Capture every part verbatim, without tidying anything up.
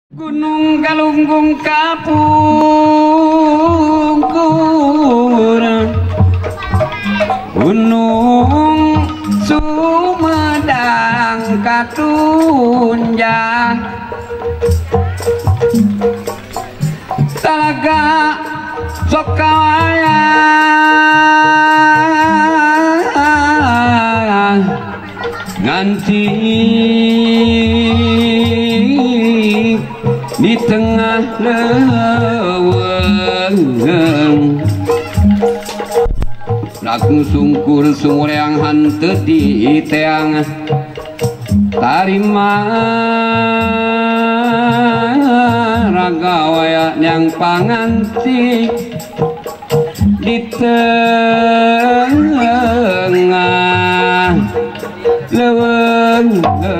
Gunung Galunggung kapungkur, Gunung Sumedang katunjang, Talaga Sokawaya nganti di tengah leuweung lagu sungkur sumur yang hanteu di teang tarima raga waya yang panganti di tengah leuweung.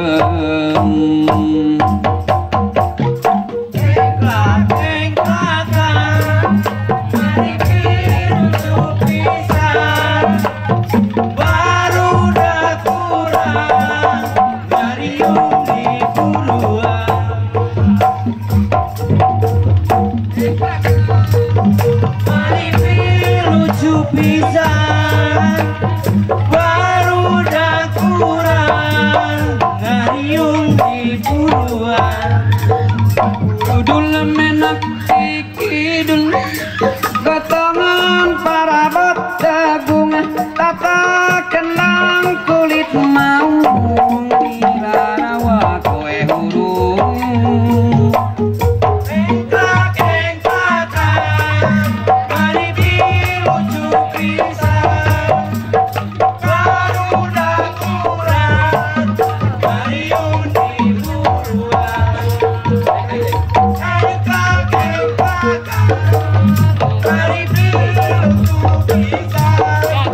Gotongan para betagung tata kenang kulit mau irarawa kowe hurung engkak engkakan mari bilucu pisan barudak kurang mariung di buruan engkak engkakan mari bilucu pisan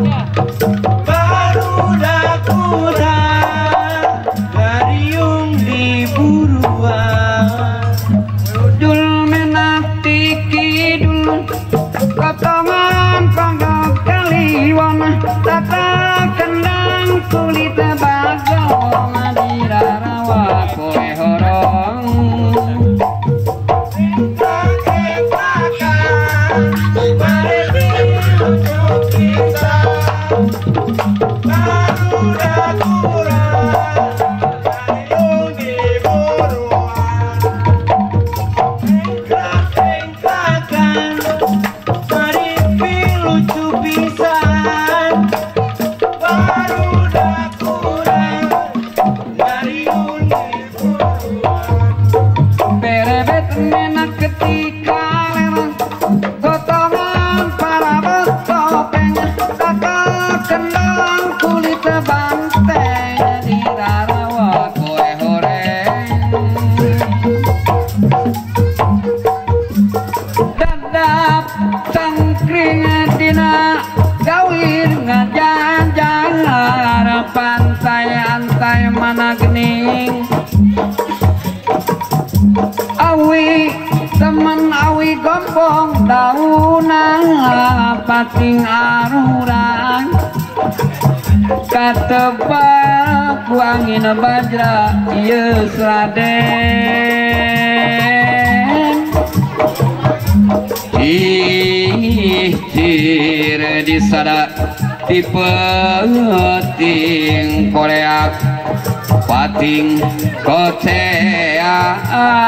barudak kurang mariung di buruan dul menati kidul kotongan panggok kaliwon tata kendang kulit bagong dirarawa kowe horong engkak engkakan mari bilucu pisan barudak kurang mariung di buruan engkak engkakan mari bilucu pisan barudak kurang mariung di buruan berebet menak ketika lerang gotongan para betopeng tata kendang kulit banteng dirarawa kowe horeng dadap tangkring dina gawir ngajajar pantai antai mana gening awi temen awi gombong dauna pating arurang katebak ku angin bajra ieu Raden ih cir disada di peting korea pating koceak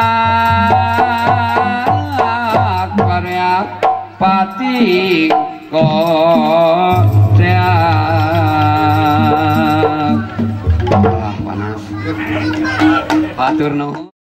korea pating koceak ah panas batur nuhun.